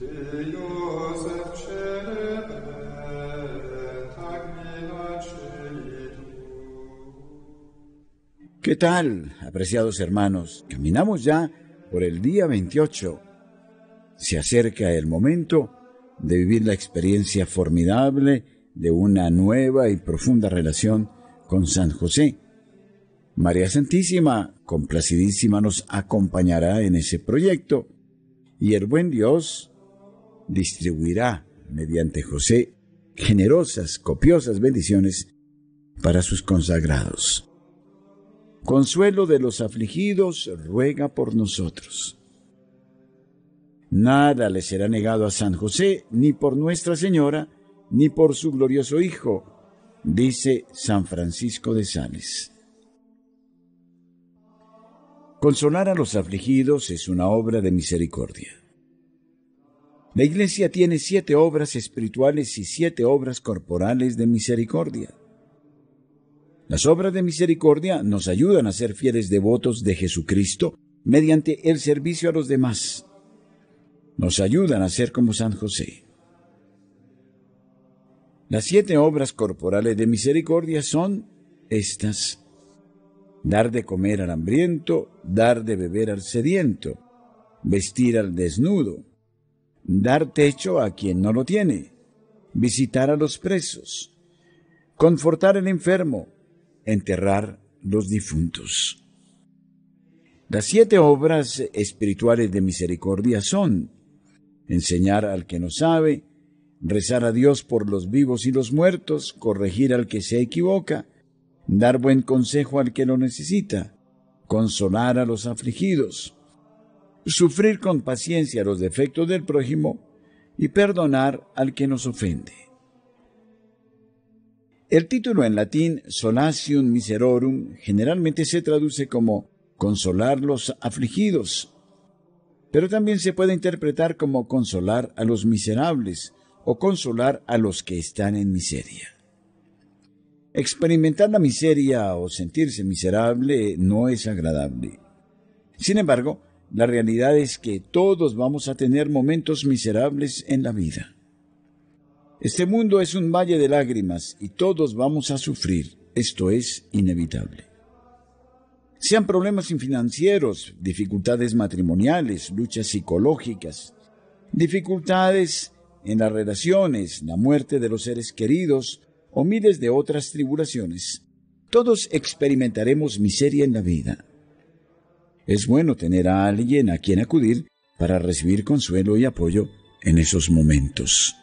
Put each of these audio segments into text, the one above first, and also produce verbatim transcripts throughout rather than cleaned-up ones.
¿Qué tal, apreciados hermanos? Caminamos ya por el día veintiocho. Se acerca el momento de vivir la experiencia formidable de una nueva y profunda relación con San José. María Santísima, complacidísima, nos acompañará en ese proyecto y el buen Dios distribuirá mediante José generosas, copiosas bendiciones para sus consagrados. Consuelo de los afligidos, ruega por nosotros. Nada le será negado a San José, ni por Nuestra Señora, ni por su glorioso Hijo, dice San Francisco de Sales. Consolar a los afligidos es una obra de misericordia. La Iglesia tiene siete obras espirituales y siete obras corporales de misericordia. Las obras de misericordia nos ayudan a ser fieles devotos de Jesucristo mediante el servicio a los demás. Nos ayudan a ser como San José. Las siete obras corporales de misericordia son estas: dar de comer al hambriento, dar de beber al sediento, vestir al desnudo, dar techo a quien no lo tiene, visitar a los presos, confortar al enfermo, enterrar los difuntos. Las siete obras espirituales de misericordia son: enseñar al que no sabe, rezar a Dios por los vivos y los muertos, corregir al que se equivoca, dar buen consejo al que lo necesita, consolar a los afligidos, sufrir con paciencia los defectos del prójimo y perdonar al que nos ofende. El título en latín Solatium Miserorum generalmente se traduce como consolar los afligidos, pero también se puede interpretar como consolar a los miserables o consolar a los que están en miseria. Experimentar la miseria o sentirse miserable no es agradable. Sin embargo, la realidad es que todos vamos a tener momentos miserables en la vida. Este mundo es un valle de lágrimas y todos vamos a sufrir. Esto es inevitable. Sean problemas financieros, dificultades matrimoniales, luchas psicológicas, dificultades en las relaciones, la muerte de los seres queridos o miles de otras tribulaciones. Todos experimentaremos miseria en la vida. Es bueno tener a alguien a quien acudir para recibir consuelo y apoyo en esos momentos.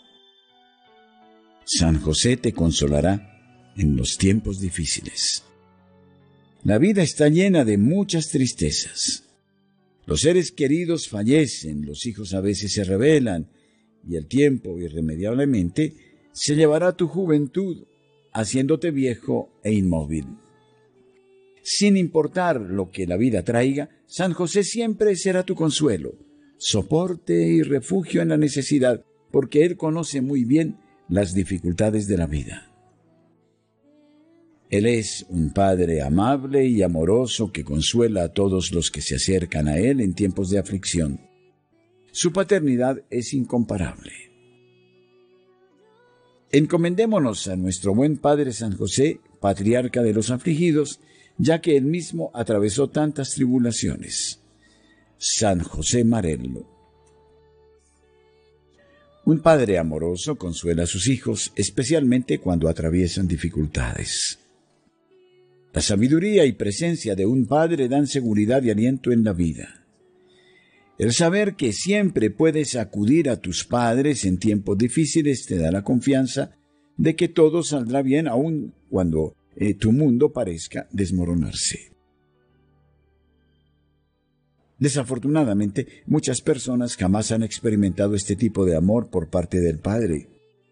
San José te consolará en los tiempos difíciles. La vida está llena de muchas tristezas. Los seres queridos fallecen, los hijos a veces se rebelan, y el tiempo irremediablemente se llevará tu juventud, haciéndote viejo e inmóvil. Sin importar lo que la vida traiga, San José siempre será tu consuelo, soporte y refugio en la necesidad, porque Él conoce muy bien las dificultades de la vida. Él es un Padre amable y amoroso que consuela a todos los que se acercan a Él en tiempos de aflicción. Su paternidad es incomparable. Encomendémonos a nuestro buen Padre San José, patriarca de los afligidos, ya que Él mismo atravesó tantas tribulaciones. San José Marello. Un padre amoroso consuela a sus hijos, especialmente cuando atraviesan dificultades. La sabiduría y presencia de un padre dan seguridad y aliento en la vida. El saber que siempre puedes acudir a tus padres en tiempos difíciles te da la confianza de que todo saldrá bien aun cuando eh, tu mundo parezca desmoronarse. Desafortunadamente, muchas personas jamás han experimentado este tipo de amor por parte del Padre.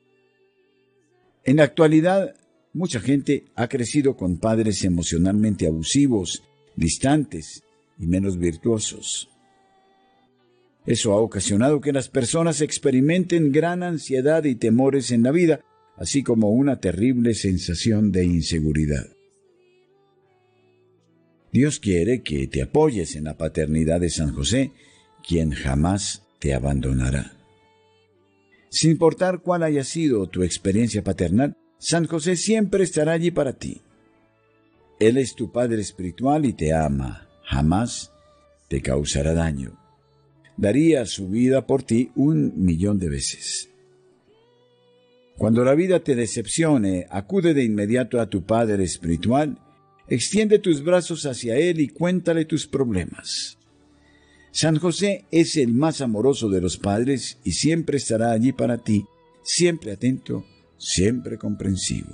En la actualidad, mucha gente ha crecido con padres emocionalmente abusivos, distantes y menos virtuosos. Eso ha ocasionado que las personas experimenten gran ansiedad y temores en la vida, así como una terrible sensación de inseguridad. Dios quiere que te apoyes en la paternidad de San José, quien jamás te abandonará. Sin importar cuál haya sido tu experiencia paternal, San José siempre estará allí para ti. Él es tu Padre espiritual y te ama. Jamás te causará daño. Daría su vida por ti un millón de veces. Cuando la vida te decepcione, acude de inmediato a tu Padre espiritual, extiende tus brazos hacia Él y cuéntale tus problemas. San José es el más amoroso de los padres y siempre estará allí para ti, siempre atento, siempre comprensivo.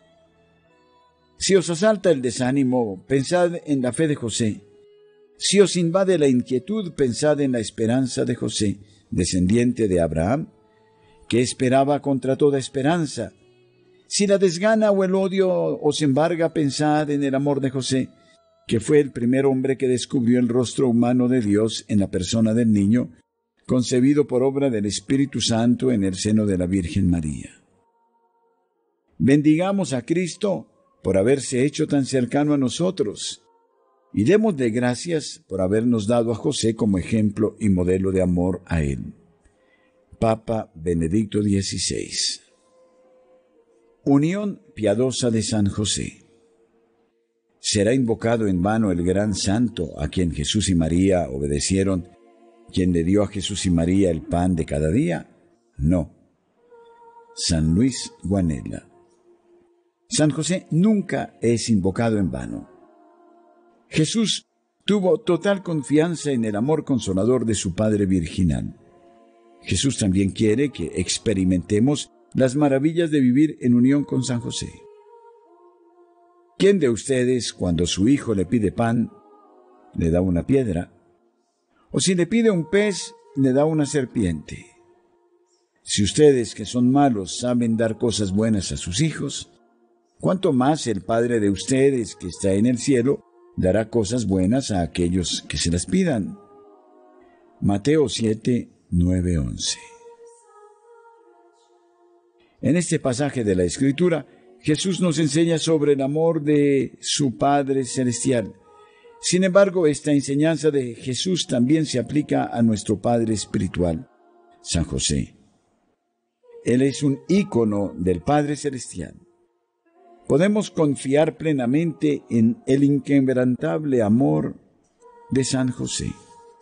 Si os asalta el desánimo, pensad en la fe de José. Si os invade la inquietud, pensad en la esperanza de José, descendiente de Abraham, que esperaba contra toda esperanza. Si la desgana o el odio os embarga, pensad en el amor de José, que fue el primer hombre que descubrió el rostro humano de Dios en la persona del niño, concebido por obra del Espíritu Santo en el seno de la Virgen María. Bendigamos a Cristo por haberse hecho tan cercano a nosotros, y démosle gracias por habernos dado a José como ejemplo y modelo de amor a Él. Papa Benedicto dieciséis. Unión piadosa de San José. ¿Será invocado en vano el gran santo a quien Jesús y María obedecieron, quien le dio a Jesús y María el pan de cada día? No. San Luis Guanella. San José nunca es invocado en vano. Jesús tuvo total confianza en el amor consolador de su Padre virginal. Jesús también quiere que experimentemos las maravillas de vivir en unión con San José. ¿Quién de ustedes, cuando su hijo le pide pan, le da una piedra? O si le pide un pez, le da una serpiente. Si ustedes, que son malos, saben dar cosas buenas a sus hijos, ¿cuánto más el Padre de ustedes, que está en el cielo, dará cosas buenas a aquellos que se las pidan? Mateo siete, nueve, once. En este pasaje de la Escritura, Jesús nos enseña sobre el amor de su Padre Celestial. Sin embargo, esta enseñanza de Jesús también se aplica a nuestro Padre espiritual, San José. Él es un ícono del Padre Celestial. Podemos confiar plenamente en el inquebrantable amor de San José.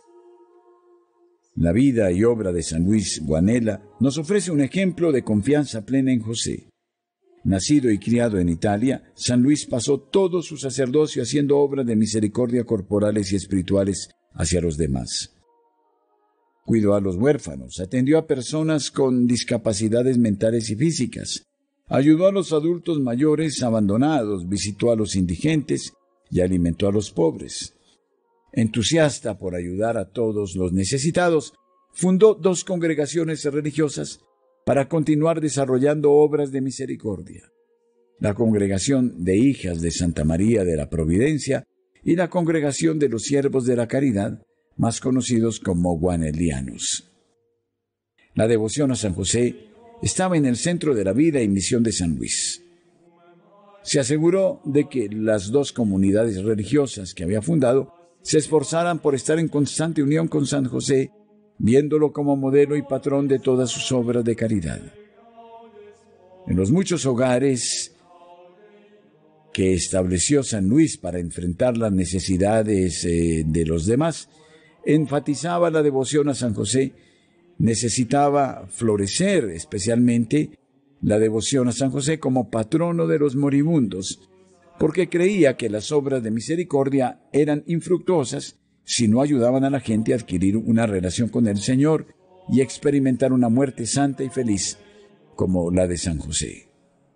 La vida y obra de San Luis Guanella nos ofrece un ejemplo de confianza plena en José. Nacido y criado en Italia, San Luis pasó todo su sacerdocio haciendo obras de misericordia corporales y espirituales hacia los demás. Cuidó a los huérfanos, atendió a personas con discapacidades mentales y físicas, ayudó a los adultos mayores abandonados, visitó a los indigentes y alimentó a los pobres. Entusiasta por ayudar a todos los necesitados, fundó dos congregaciones religiosas para continuar desarrollando obras de misericordia: la Congregación de Hijas de Santa María de la Providencia y la Congregación de los Siervos de la Caridad, más conocidos como guanelianos. La devoción a San José estaba en el centro de la vida y misión de San Luis. Se aseguró de que las dos comunidades religiosas que había fundado se esforzaran por estar en constante unión con San José, viéndolo como modelo y patrón de todas sus obras de caridad. En los muchos hogares que estableció San Luis para enfrentar las necesidades eh, de los demás, enfatizaba la devoción a San José. Necesitaba florecer especialmente la devoción a San José como patrono de los moribundos, porque creía que las obras de misericordia eran infructuosas si no ayudaban a la gente a adquirir una relación con el Señor y experimentar una muerte santa y feliz como la de San José.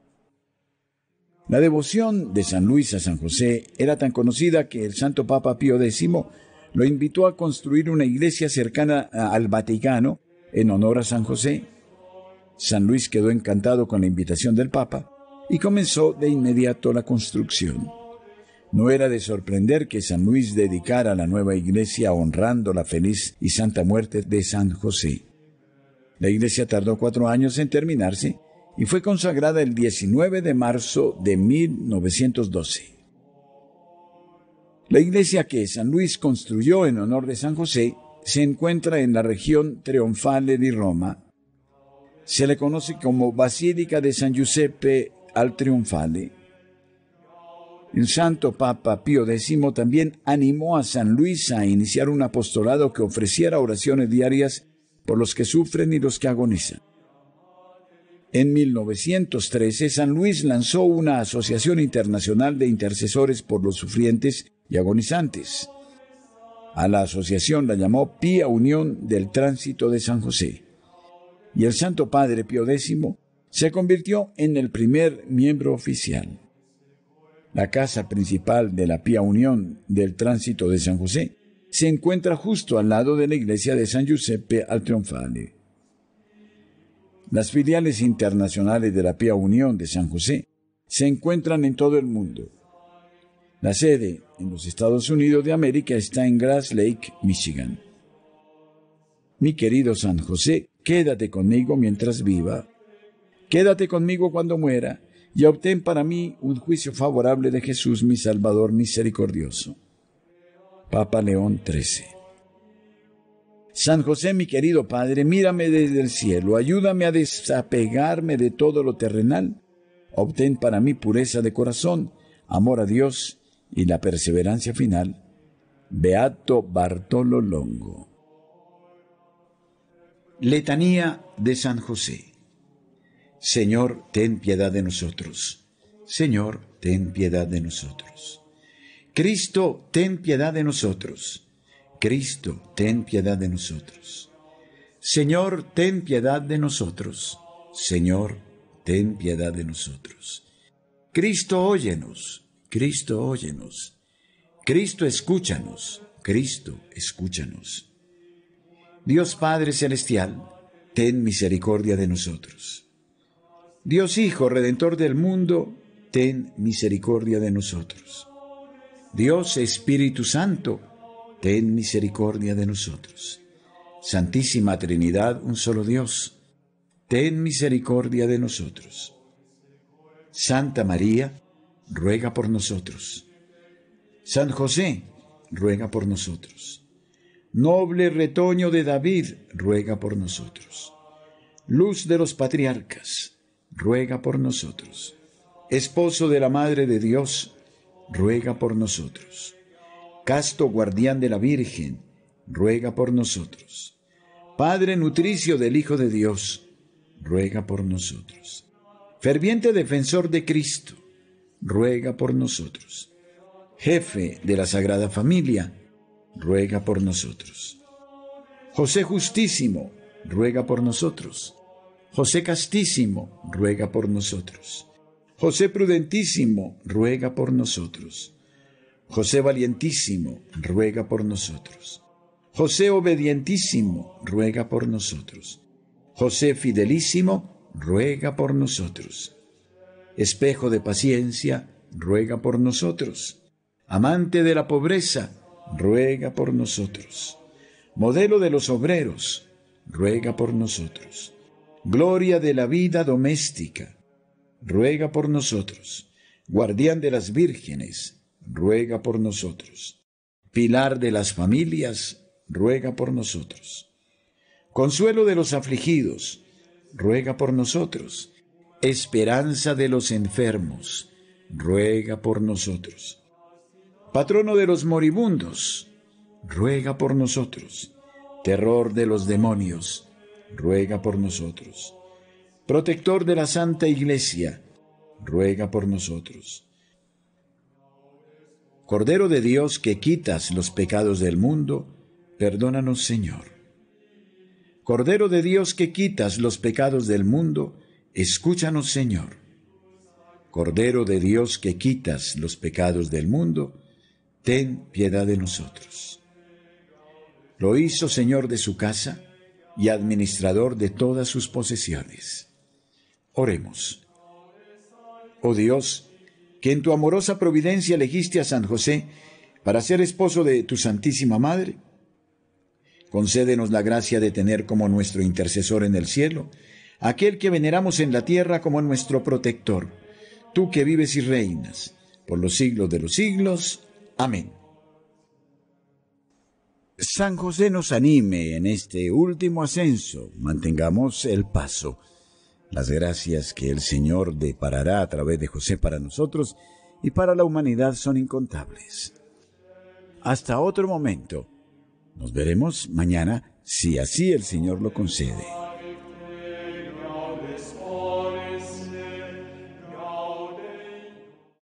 La devoción de San Luis a San José era tan conocida que el Santo Papa Pío décimo lo invitó a construir una iglesia cercana al Vaticano en honor a San José. San Luis quedó encantado con la invitación del Papa y comenzó de inmediato la construcción. No era de sorprender que San Luis dedicara la nueva iglesia honrando la feliz y santa muerte de San José. La iglesia tardó cuatro años en terminarse y fue consagrada el diecinueve de marzo de mil novecientos doce. La iglesia que San Luis construyó en honor de San José se encuentra en la región Triunfale di Roma. Se le conoce como Basílica de San Giuseppe al Trionfale. El Santo Papa Pío X también animó a San Luis a iniciar un apostolado que ofreciera oraciones diarias por los que sufren y los que agonizan. En mil novecientos trece, San Luis lanzó una asociación internacional de intercesores por los sufrientes y agonizantes. A la asociación la llamó Pía Unión del Tránsito de San José. Y el Santo Padre Pío X se convirtió en el primer miembro oficial. La casa principal de la Pía Unión del Tránsito de San José se encuentra justo al lado de la iglesia de San Giuseppe al Trionfale. Las filiales internacionales de la Pía Unión de San José se encuentran en todo el mundo. La sede en los Estados Unidos de América está en Grass Lake, Michigan. Mi querido San José, quédate conmigo mientras viva. Quédate conmigo cuando muera, y obtén para mí un juicio favorable de Jesús, mi Salvador misericordioso. Papa León trece. San José, mi querido Padre, mírame desde el cielo, ayúdame a desapegarme de todo lo terrenal. Obtén para mí pureza de corazón, amor a Dios y la perseverancia final. Beato Bartolo Longo. Letanía de San José. Señor, ten piedad de nosotros. Señor, ten piedad de nosotros. Cristo, ten piedad de nosotros. Cristo, ten piedad de nosotros. Señor, ten piedad de nosotros. Señor, ten piedad de nosotros. Cristo, óyenos. Cristo, óyenos. Cristo, escúchanos. Cristo, escúchanos. Dios Padre Celestial, ten misericordia de nosotros. Dios Hijo, Redentor del mundo, ten misericordia de nosotros. Dios Espíritu Santo, ten misericordia de nosotros. Santísima Trinidad, un solo Dios, ten misericordia de nosotros. Santa María, ruega por nosotros. San José, ruega por nosotros. Noble retoño de David, ruega por nosotros. Luz de los patriarcas, ruega por nosotros. Esposo de la Madre de Dios, ruega por nosotros. Casto guardián de la Virgen, ruega por nosotros. Padre nutricio del Hijo de Dios, ruega por nosotros. Ferviente defensor de Cristo, ruega por nosotros. Jefe de la Sagrada Familia, ruega por nosotros. José Justísimo, ruega por nosotros. José Castísimo, ruega por nosotros. José Prudentísimo, ruega por nosotros. José Valientísimo, ruega por nosotros. José Obedientísimo, ruega por nosotros. José Fidelísimo, ruega por nosotros. Espejo de paciencia, ruega por nosotros. Amante de la pobreza, ruega por nosotros. Modelo de los obreros, ruega por nosotros. Gloria de la vida doméstica, ruega por nosotros. Guardián de las vírgenes, ruega por nosotros. Pilar de las familias, ruega por nosotros. Consuelo de los afligidos, ruega por nosotros. Esperanza de los enfermos, ruega por nosotros. Patrono de los moribundos, ruega por nosotros. Terror de los demonios, ruega por nosotros. Protector de la Santa Iglesia, ruega por nosotros. Cordero de Dios que quitas los pecados del mundo, perdónanos, Señor. Cordero de Dios que quitas los pecados del mundo, escúchanos, Señor. Cordero de Dios que quitas los pecados del mundo, ten piedad de nosotros. Lo hizo Señor de su casa y administrador de todas sus posesiones. Oremos. Oh Dios, que en tu amorosa providencia elegiste a San José para ser esposo de tu Santísima Madre, concédenos la gracia de tener como nuestro intercesor en el cielo aquel que veneramos en la tierra como nuestro protector, tú que vives y reinas por los siglos de los siglos. Amén. San José nos anime en este último ascenso. Mantengamos el paso. Las gracias que el Señor deparará a través de José para nosotros y para la humanidad son incontables. Hasta otro momento. Nos veremos mañana, si así el Señor lo concede.